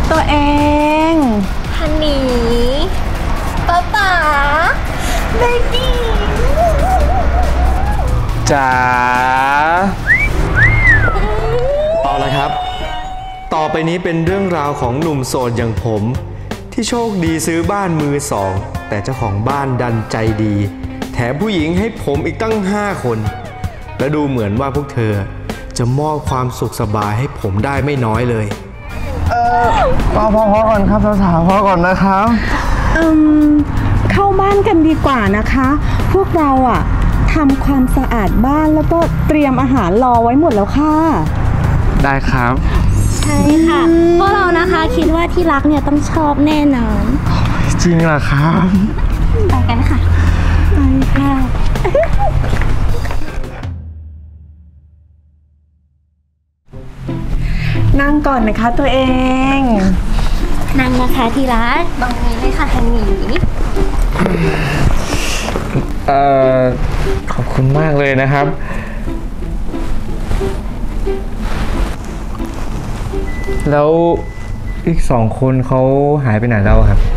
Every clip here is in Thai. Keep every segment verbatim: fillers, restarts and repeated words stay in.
ตัวเองฮันนี่ป๊าป๋าเบบี้จ๋าเอาละครับต่อไปนี้เป็นเรื่องราวของหนุ่มโสดอย่างผมที่โชคดีซื้อบ้านมือสองแต่เจ้าของบ้านดันใจดีแถมผู้หญิงให้ผมอีกตั้งห้าคนและดูเหมือนว่าพวกเธอจะมอบความสุขสบายให้ผมได้ไม่น้อยเลยเออพอพอพอก่อนครับสาวๆพอก่อนนะครับอืมเข้าบ้านกันดีกว่านะคะพวกเราอะทำความสะอาดบ้านแล้วก็เตรียมอาหารรอไว้หมดแล้วค่ะได้ครับใช่ค่ะพวกเรานะคะคิดว่าที่รักเนี่ยต้องชอบแน่นอนจริงเหรอครับไปกันค่ะไปค่ะนั่งก่อนนะคะตัวเองนั่งนะคะที่รักตรงนี้เลยค่ะฮันนี่เอ่อขอบคุณมากเลยนะครับแล้วอีกสองคนเขาหายไปไหนแล้วครับ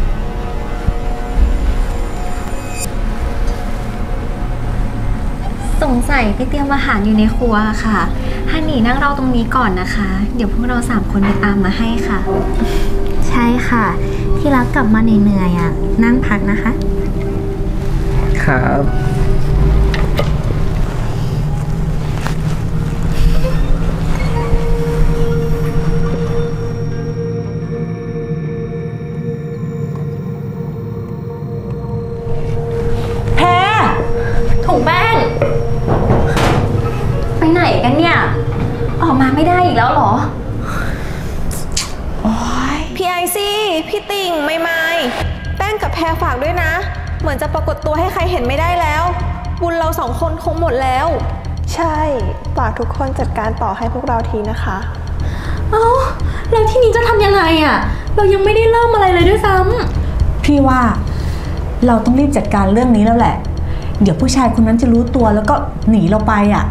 สงสัยไปเตรียมอาหารอยู่ในครัวค่ะฮันนี่นั่งรอตรงนี้ก่อนนะคะเดี๋ยวพวกเราสามคนไปตามมาให้ค่ะใช่ค่ะที่รักกลับมาเหนื่อยๆอ่ะนั่งพักนะคะครับถุงแป้งไปไหนกันเนี่ยออกมาไม่ได้อีกแล้วเหรอโอ้ยพี่ไอซี่พี่ติ่งไม่ไม่แป้งกับแพรฝากด้วยนะเหมือนจะปรากฏตัวให้ใครเห็นไม่ได้แล้วบุญเราสองคนคงหมดแล้วใช่ฝากทุกคนจัดการต่อให้พวกเราทีนะคะเอ้าแล้วที่นี้จะทำยังไงอ่ะเรายังไม่ได้เริ่มอะไรเลยด้วยซ้ำพี่ว่าเราต้องรีบจัดการเรื่องนี้แล้วแหละเดี๋ยวผู้ชายคนนั้นจะรู้ตัวแล้วก็หนีเราไปอ่ะ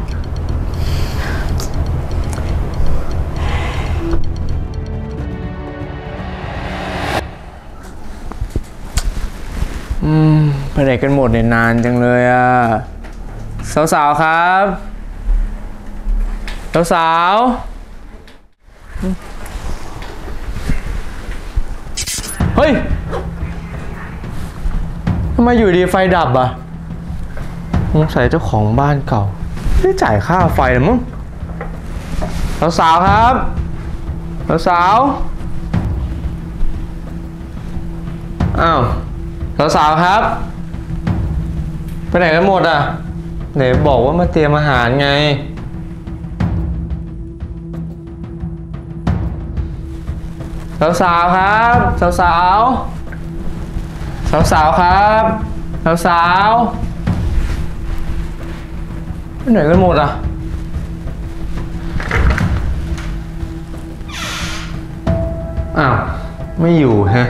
อืมไปไหนกันหมดเนี่ยนานจังเลยอ่ะสาวๆครับสาวๆเฮ้ยทำไมอยู่ดีไฟดับอ่ะสงสัยเจ้าของบ้านเก่าไม่จ่ายค่าไฟหรือมั้งสาวๆครับสาวๆอ้าวสาวๆครับไปไหนกันหมดอ่ะไหนบอกว่ามาเตรียมอาหารไงสาวๆครับสาวๆสาวๆครับสาวๆไปไหนกันหมดอ่ะอ้าวไม่อยู่ฮะ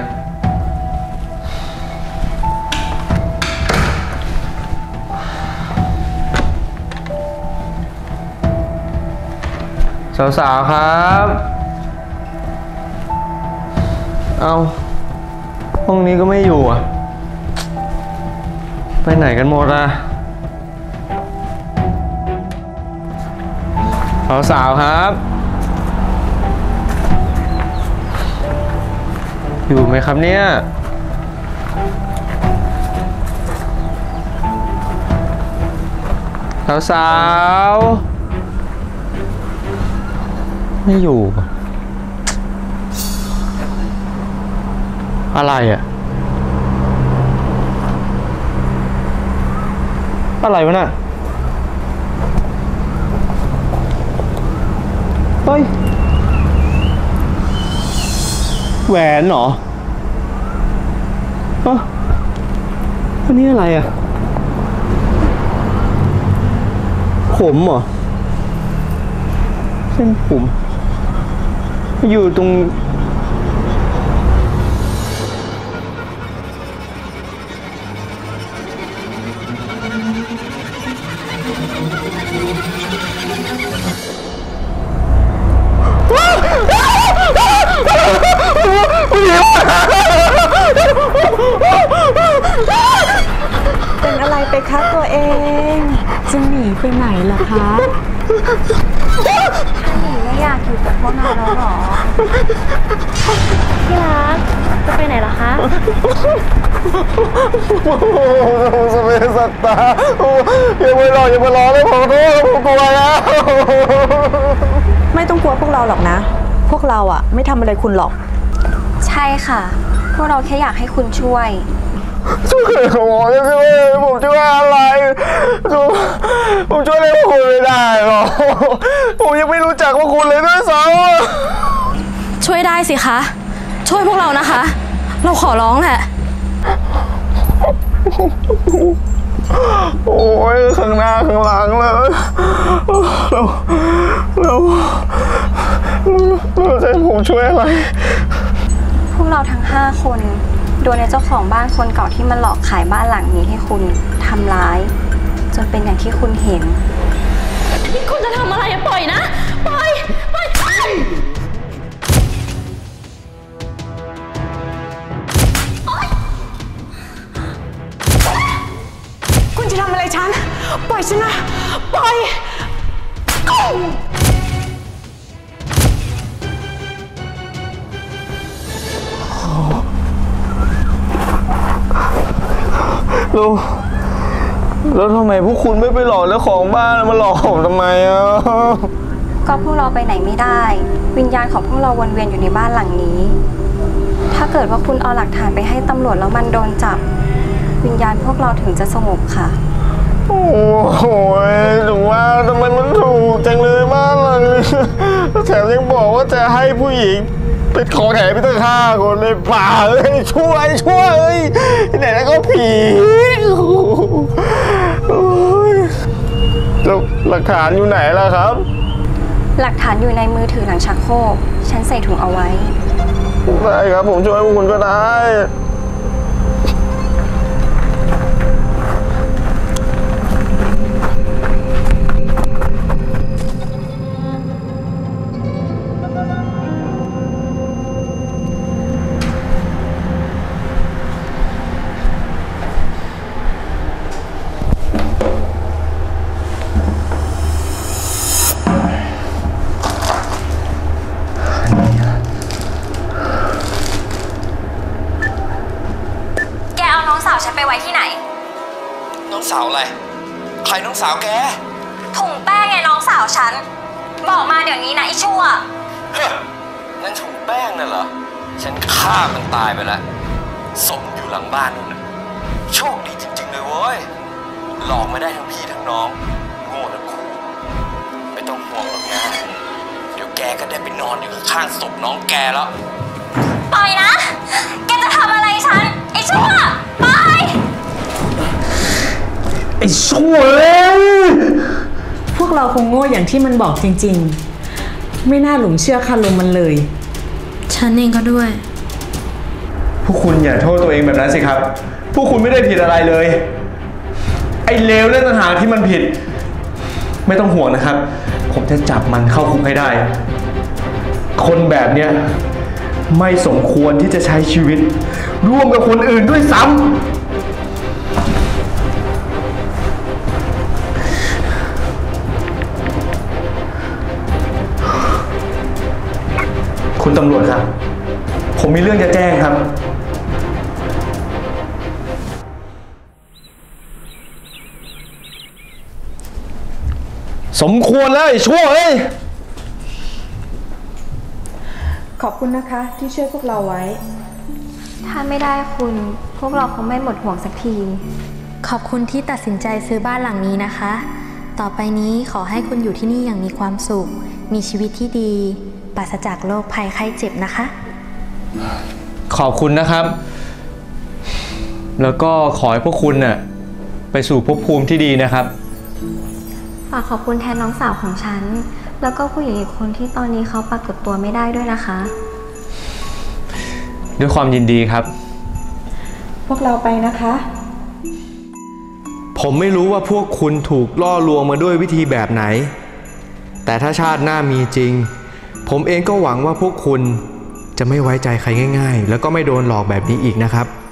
สาวๆครับเอาห้องนี้ก็ไม่อยู่อ่ะไปไหนกันหมดอ่ะสาวๆครับอยู่ไหมครับเนี่ยสาวๆไม่อยู่อะไรอ่ะอะไรวะน่ะเฮ้ยแหวนเหรอเอ้าอันนี้อะไรอ่ะผมเหรอเส้นผมอยู่ตรงเผู้หญิงเป็นอะไรไปคะตัวเองจะหนีไปไหนล่ะคะถ้าหนีไม่อยากอยู่กับพวกเราแล้วหรอ ที่รักจะไปไหนเหรอคะสเปซสัตตาอย่าไปหลอกอย่าไปล้อเลยผมทุกผมกลัวแล้วไม่ต้องกลัวพวกเราหรอกนะ พวกเราอ่ะไม่ทำอะไรคุณหรอกใช่ค่ะ พวกเราแค่อยากให้คุณช่วยช่วยผมช่วยผมช่วยอะไรผมช่วยอะไรพวกคุณไม่ได้หรอกผมยังไม่รู้จักพวกคุณเลยด้วยซ้ำช่วยได้สิคะช่วยพวกเรานะคะ เราขอร้องแหละโอ้ยข้างหน้าข้างหลังเลยเราเราเราจะให้ผมช่วยอะไรพวกเราทั้งห้าคนโดนในเจ้าของบ้านคนเก่าที่มันหลอกขายบ้านหลังนี้ให้คุณทำร้าย จนเป็นอย่างที่คุณเห็นนี่คุณจะทำอะไรอะปล่อยนะ ปล่อย ปล่อยไปคุณจะทำอะไรฉัน ปล่อยฉันนะ ปล่อยแล้วแล้วทำไมพวกคุณไม่ไปหลอกเจ้าของบ้านมาหลอกผมทำไมอ่ะก็พวกเราไปไหนไม่ได้ วิญญาณของพวกเราวนเวียนอยู่ในบ้านหลังนี้ ถ้าเกิดว่าคุณเอาหลักฐานไปให้ตำรวจแล้วมันโดนจับ วิญญาณพวกเราถึงจะสงบค่ะโอ้โหถึงว่าทำไมมันถูกจังเลยบ้านหลังนี้แถมยังบอกว่าจะให้ผู้หญิงเป็นขอแถมไปตั้งห้าคนเลยป่าเอ้ยช่วยช่วยที่ไหนแล้วก็ผีโอ้ยแล้วหลักฐานอยู่ไหนล่ะครับหลักฐานอยู่ในมือถือหลังชักโครกฉันใส่ถุงเอาไว้ได้ครับผมช่วยพวกคุณก็ได้แกเอาน้องสาวฉันไปไว้ที่ไหนน้องสาวอะไร ใครน้องสาวแกถุงแป้งไงน้องสาวฉัน บอกมาเดี๋ยวนี้นะไอ้ชั่วเฮ้ยนั่นถุงแป้งน่ะเหรอ ฉันฆ่ามันตายไปแล้วศพอยู่หลังบ้านนู่นน่ะโชคดีจริงๆเลยเว้ย หลอกไม่ได้ทั้งพี่ทั้งน้อง โง่ทั้งคู่ ไม่ต้องห่วงหรอกนะ เดี๋ยวแกก็ได้ไปนอนอยู่ข้างๆศพน้องแกแล้วปล่อยนะ แกจะทำอะไรฉัน ไอ้ชั่ว ปล่อยไอ้ชั่วเลยพวกเราคงโง่อย่างที่มันบอกจริงๆ ไม่น่าหลงเชื่อคารมมันเลยฉันเองก็ด้วยพวกคุณอย่าโทษตัวเองแบบนั้นสิครับ พวกคุณไม่ได้ผิดอะไรเลย ไอ้เลวนั่นต่างหากที่มันผิด ไม่ต้องห่วงนะครับ ผมจะจับมันเข้าคุกให้ได้ คนแบบเนี้ยไม่สมควรที่จะใช้ชีวิต ร่วมกับคนอื่นด้วยซ้ำคุณตำรวจครับ ผมมีเรื่องจะแจ้งครับ สมควรแล้วไอ้ชั่วเอ้ยขอบคุณนะคะที่ช่วยพวกเราไว้ถ้าไม่ได้คุณ พวกเราคงไม่หมดห่วงสักทีขอบคุณที่ตัดสินใจซื้อบ้านหลังนี้นะคะ ต่อไปนี้ขอให้คุณอยู่ที่นี่อย่างมีความสุข มีชีวิตที่ดีปราศจากโรคภัยไข้เจ็บนะคะขอบคุณนะครับ แล้วก็ขอให้พวกคุณน่ะไปสู่ภพภูมิที่ดีนะครับฝากขอบคุณแทนน้องสาวของฉัน แล้วก็ผู้หญิงอีกคนที่ตอนนี้เขาปรากฏตัวไม่ได้ด้วยนะคะด้วยความยินดีครับพวกเราไปนะคะผมไม่รู้ว่าพวกคุณถูกล่อลวงมาด้วยวิธีแบบไหน แต่ถ้าชาติหน้ามีจริง ผมเองก็หวังว่าพวกคุณจะไม่ไว้ใจใครง่ายๆแล้วก็ไม่โดนหลอกแบบนี้อีกนะครับ